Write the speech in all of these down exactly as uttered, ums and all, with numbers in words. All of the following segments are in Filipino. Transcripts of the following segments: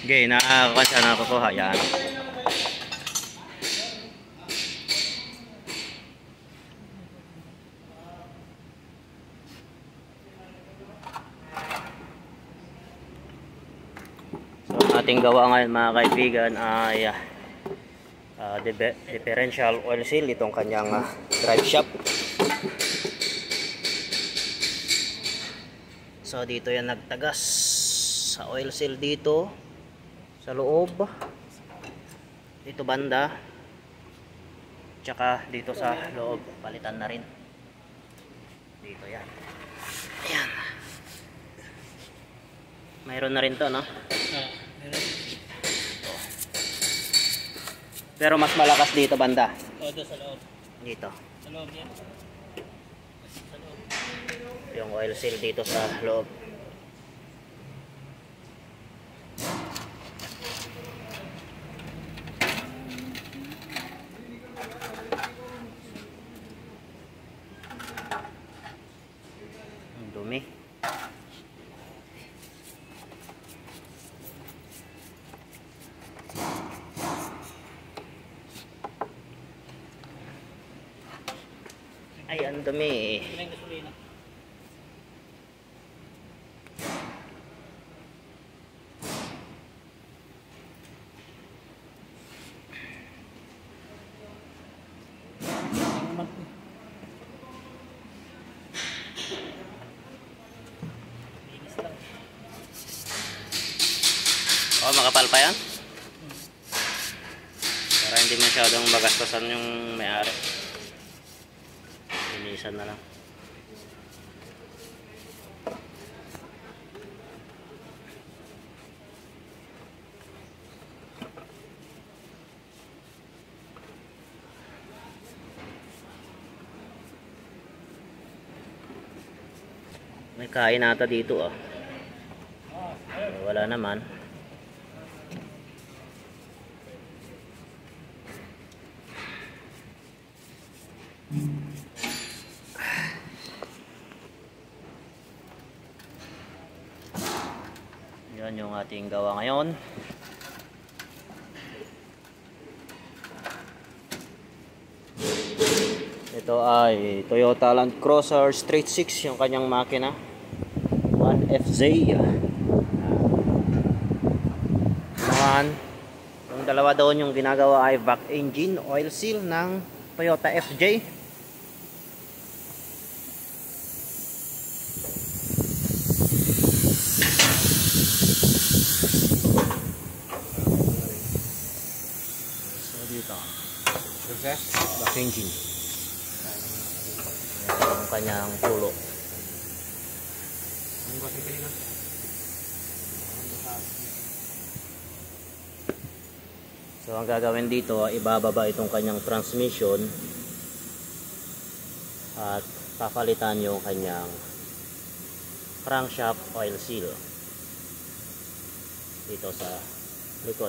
Okay, nakakakuha siya, nakakuha. Yan. So, ating gawa ngayon mga kaibigan ay uh, differential oil seal. Itong kanyang uh, drive shaft. So, dito yan nagtagas sa oil seal dito sa loob. Dito banda. Tsaka dito sa loob. Palitan na rin. Dito yan. Ayan. Mayroon na rin to, no? Ah, meron. Pero mas malakas dito banda. O, doon sa loob. Dito. Sa loob yan. Sa loob. Yung oil seal dito sa loob. Ang dumi. Ay, ang dumi. Ito na yung gasolina. Linis lang. Oh, makapal pa yan? Para hindi masyadong magastasan yung may-ari. Linisan na lang. May kain ata dito ah. Wala naman. Yan yung ating gawa ngayon. Ito ay Toyota Land Cruiser Street six yung kanyang makina. one F Z. Naman, yung dalawa doon yung ginagawa ay back engine oil seal ng Toyota F J. So dito, back engine. Yan yung kanyang pulo. So ang gagawin dito, ibababa itong kanyang transmission at papalitan yung kanyang crankshaft oil seal dito sa likod.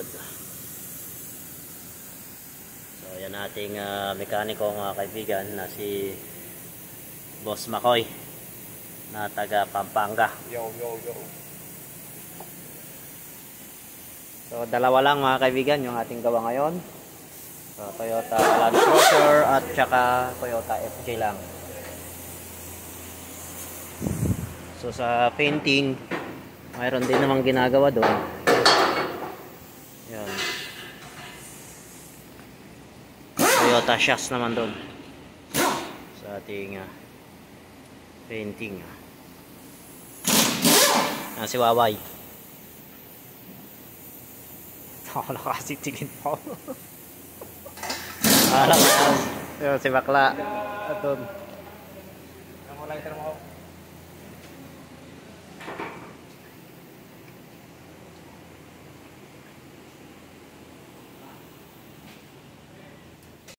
So yan ating uh, mekaniko mga kaibigan na si Boss Makoy na taga Pampanga. Yo, yo, yo. So dalawa lang mga kaibigan yung ating gawa ngayon. So Toyota Land Cruiser at saka Toyota F J lang. So sa painting, mayroon din namang ginagawa doon. Yan. Toyota Shas naman doon. Sa ating uh, painting. Ah, si Waway. Wala kasi tingin po. Wala ka. Si Bakla. Atun. Ang wala yung